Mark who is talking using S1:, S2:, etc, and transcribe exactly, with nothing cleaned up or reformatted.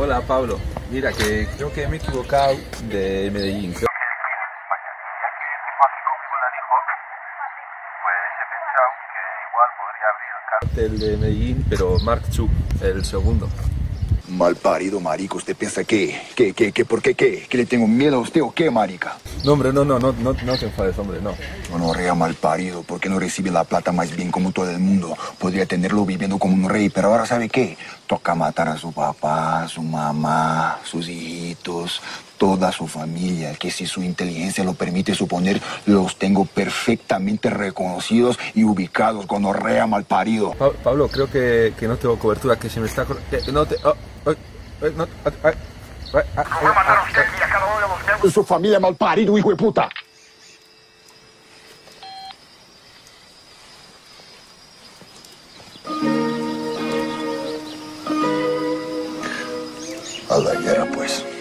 S1: Hola Pablo, mira que creo que me he equivocado de Medellín. Creo que estoy en España. Ya que este aquí conmigo la dijo, pues he pensado que igual podría abrir el cartel de Medellín, pero Mark Chu, el segundo.
S2: Malparido, marico, ¿usted piensa que, que, que, que, por qué, qué? ¿Que le tengo miedo a usted o qué, marica?
S1: No, hombre, no, no, no, no, no te enfades, hombre, no.
S2: No, rea malparido, ¿por qué no recibe la plata más bien como todo el mundo? Podría tenerlo viviendo como un rey, pero ahora ¿sabe qué? Toca matar a su papá, su mamá, sus hijitos, toda su familia, que si su inteligencia lo permite suponer, los tengo perfectamente reconocidos y ubicados, gonorrea malparido.
S1: Pa Pablo, creo que, que no tengo cobertura, que se me está... Eh, no te... Oh, oh, eh, no, ah, ah, ah, ah,
S2: Lo voy a mandar a usted y a cada uno de los miembros de su familia malparido, hijo de puta. A la guerra, pues.